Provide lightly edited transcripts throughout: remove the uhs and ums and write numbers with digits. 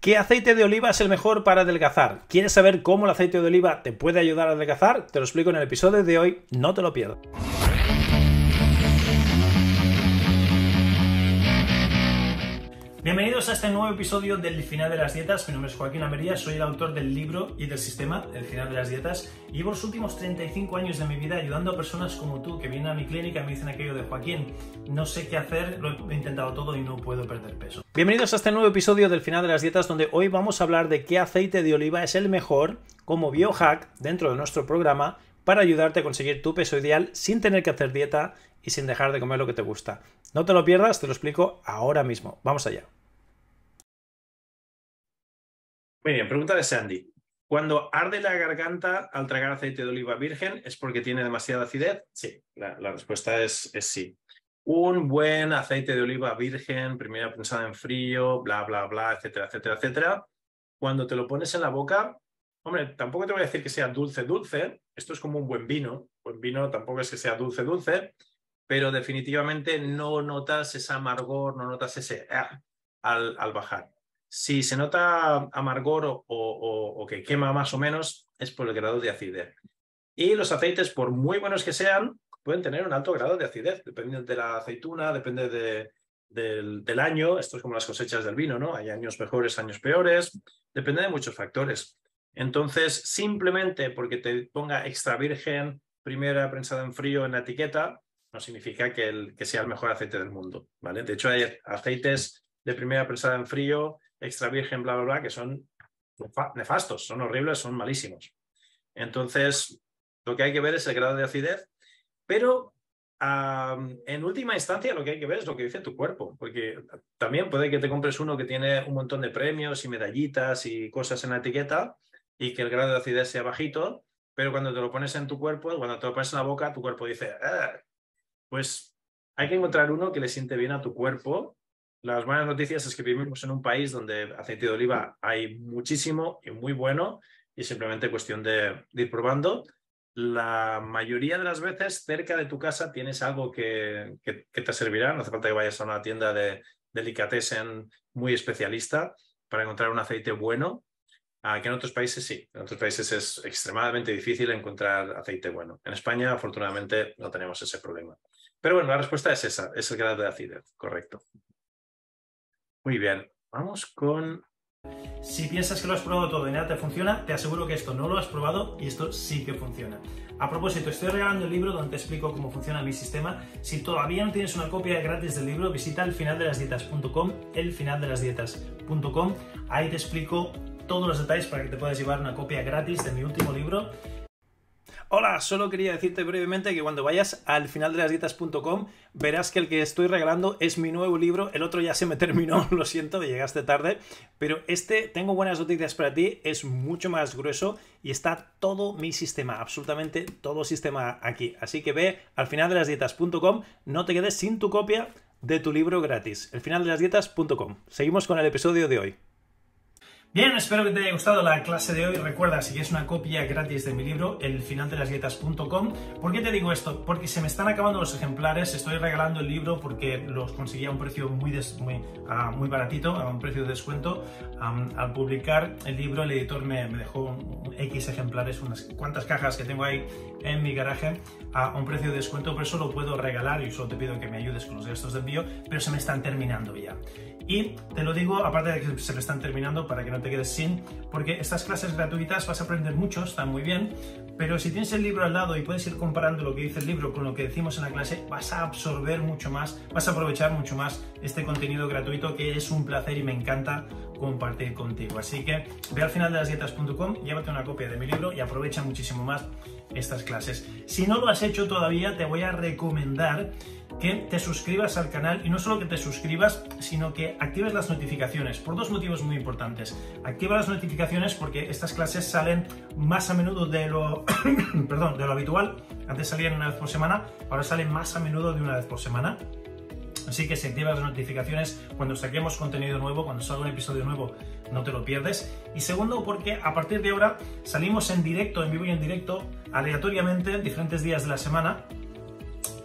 ¿Qué aceite de oliva es el mejor para adelgazar? ¿Quieres saber cómo el aceite de oliva te puede ayudar a adelgazar? Te lo explico en el episodio de hoy, no te lo pierdas. Bienvenidos a este nuevo episodio del Final de las Dietas. Mi nombre es Joaquín Amería, soy el autor del libro y del sistema El Final de las Dietas. Y llevo los últimos 35 años de mi vida ayudando a personas como tú que vienen a mi clínica y me dicen aquello de Joaquín, no sé qué hacer, lo he intentado todo y no puedo perder peso. Bienvenidos a este nuevo episodio del Final de las Dietas, donde hoy vamos a hablar de qué aceite de oliva es el mejor como biohack dentro de nuestro programa para ayudarte a conseguir tu peso ideal sin tener que hacer dieta y sin dejar de comer lo que te gusta. No te lo pierdas, te lo explico ahora mismo. Vamos allá. Muy bien, pregunta de Sandy. ¿Cuando arde la garganta al tragar aceite de oliva virgen es porque tiene demasiada acidez? Sí, la respuesta es sí. Un buen aceite de oliva virgen, primero prensado en frío, bla, bla, bla, etcétera, etcétera, etcétera. Cuando te lo pones en la boca, hombre, tampoco te voy a decir que sea dulce, dulce. Esto es como un buen vino. Buen vino tampoco es que sea dulce, dulce, pero definitivamente no notas ese amargor, no notas ese al bajar. Si se nota amargor o que quema más o menos, es por el grado de acidez. Y los aceites, por muy buenos que sean, pueden tener un alto grado de acidez. Depende de la aceituna, depende del año. Esto es como las cosechas del vino, ¿no? Hay años mejores, años peores. Depende de muchos factores. Entonces, simplemente porque te ponga extra virgen, primera prensada en frío en la etiqueta, no significa que sea el mejor aceite del mundo, ¿vale? De hecho, hay aceites de primera prensada en frío, extra virgen, bla, bla, bla, que son nefastos, son horribles, son malísimos. Entonces, lo que hay que ver es el grado de acidez, pero en última instancia lo que hay que ver es lo que dice tu cuerpo, porque también puede que te compres uno que tiene un montón de premios y medallitas y cosas en la etiqueta y que el grado de acidez sea bajito, pero cuando te lo pones en tu cuerpo, cuando te lo pones en la boca, tu cuerpo dice, pues hay que encontrar uno que le siente bien a tu cuerpo. Las buenas noticias es que vivimos en un país donde aceite de oliva hay muchísimo y muy bueno y es simplemente cuestión de ir probando. La mayoría de las veces cerca de tu casa tienes algo que te servirá. No hace falta que vayas a una tienda de delicatessen muy especialista para encontrar un aceite bueno. Que en otros países sí. En otros países es extremadamente difícil encontrar aceite bueno. En España, afortunadamente, no tenemos ese problema. Pero bueno, la respuesta es esa, es el grado de acidez, correcto. Muy bien, vamos con... Si piensas que lo has probado todo y nada te funciona, te aseguro que esto no lo has probado y esto sí que funciona. A propósito, estoy regalando el libro donde te explico cómo funciona mi sistema. Si todavía no tienes una copia gratis del libro, visita elfinaldelasdietas.com, elfinaldelasdietas.com. Ahí te explico todos los detalles para que te puedas llevar una copia gratis de mi último libro. Hola, solo quería decirte brevemente que cuando vayas al finaldelasdietas.com verás que el que estoy regalando es mi nuevo libro. El otro ya se me terminó, lo siento, llegaste tarde, pero tengo buenas noticias para ti, es mucho más grueso y está todo mi sistema, absolutamente todo sistema aquí. Así que ve al finaldelasdietas.com, no te quedes sin tu copia de tu libro gratis, elfinaldelasdietas.com. Seguimos con el episodio de hoy. Bien, espero que te haya gustado la clase de hoy. Recuerda, si quieres una copia gratis de mi libro, elfinaldelasdietas.com. ¿Por qué te digo esto? Porque se me están acabando los ejemplares. Estoy regalando el libro porque los conseguí a un precio muy baratito, a un precio de descuento. Al publicar el libro, el editor me dejó X ejemplares, unas cuantas cajas que tengo ahí en mi garaje, a un precio de descuento. Por eso lo puedo regalar y solo te pido que me ayudes con los gastos de envío, pero se me están terminando ya. Y te lo digo, aparte de que se me están terminando, para que no te quedes sin, porque estas clases gratuitas vas a aprender mucho, están muy bien, pero si tienes el libro al lado y puedes ir comparando lo que dice el libro con lo que decimos en la clase, vas a absorber mucho más, vas a aprovechar mucho más este contenido gratuito que es un placer y me encanta compartir contigo. Así que ve al finaldelasdietas.com, llévate una copia de mi libro y aprovecha muchísimo más estas clases. Si no lo has hecho todavía, te voy a recomendar que te suscribas al canal y no solo que te suscribas, sino que actives las notificaciones por dos motivos muy importantes. Activa las notificaciones porque estas clases salen más a menudo de lo perdón, de lo habitual. Antes salían una vez por semana, ahora salen más a menudo de una vez por semana. Así que si activas las notificaciones cuando saquemos contenido nuevo, cuando salga un episodio nuevo, no te lo pierdes. Y segundo, porque a partir de ahora salimos en directo, en vivo y en directo, aleatoriamente, diferentes días de la semana.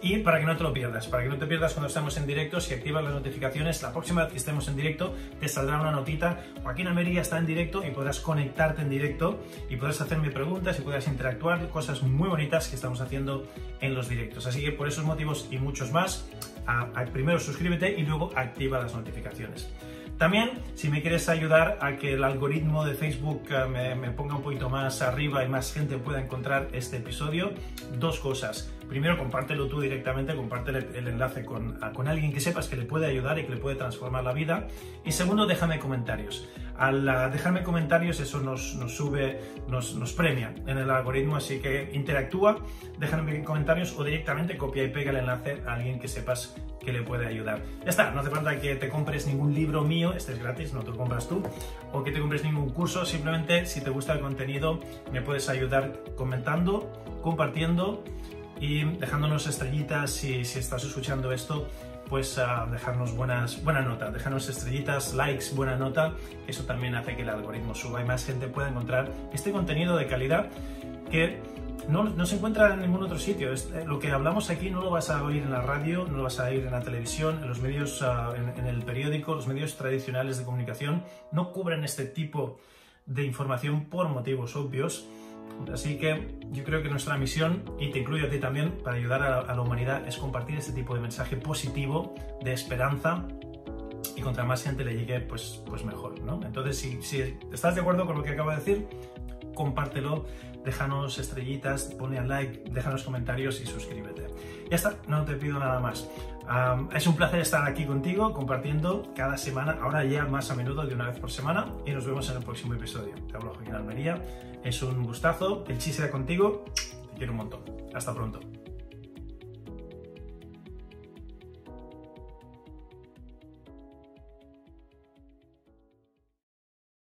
Y para que no te lo pierdas, para que no te pierdas cuando estamos en directo, si activas las notificaciones, la próxima vez que estemos en directo te saldrá una notita. Joaquín Almería está en directo y podrás conectarte en directo y podrás hacerme preguntas y podrás interactuar, cosas muy bonitas que estamos haciendo en los directos. Así que por esos motivos y muchos más, primero suscríbete y luego activa las notificaciones. También, si me quieres ayudar a que el algoritmo de Facebook me ponga un poquito más arriba y más gente pueda encontrar este episodio, dos cosas. Primero, compártelo tú directamente, comparte el enlace con alguien que sepas que le puede ayudar y que le puede transformar la vida. Y segundo, déjame comentarios. Al dejarme comentarios, eso nos sube, nos premia en el algoritmo, así que interactúa, déjame comentarios o directamente copia y pega el enlace a alguien que sepas que le puede ayudar. Ya está, no hace falta que te compres ningún libro mío, este es gratis, no te lo compras tú, o que te compres ningún curso, simplemente si te gusta el contenido me puedes ayudar comentando, compartiendo y dejándonos estrellitas si estás escuchando esto, pues dejarnos buena nota, dejarnos estrellitas, likes, buena nota, eso también hace que el algoritmo suba y más gente pueda encontrar este contenido de calidad que no se encuentra en ningún otro sitio. Lo que hablamos aquí no lo vas a oír en la radio, no lo vas a oír en la televisión, en los medios, en el periódico, los medios tradicionales de comunicación no cubren este tipo de información por motivos obvios. Así que yo creo que nuestra misión, y te incluyo a ti también, para ayudar a la humanidad, es compartir este tipo de mensaje positivo, de esperanza, y contra más gente le llegue, pues mejor, ¿no? Entonces, si estás de acuerdo con lo que acabo de decir, compártelo, déjanos estrellitas, ponle al like, déjanos comentarios y suscríbete. Ya está, no te pido nada más. Es un placer estar aquí contigo, compartiendo cada semana, ahora ya más a menudo, de una vez por semana, y nos vemos en el próximo episodio. Te hablo Joaquín Almería, es un gustazo, el chiste sea contigo, te quiero un montón. Hasta pronto.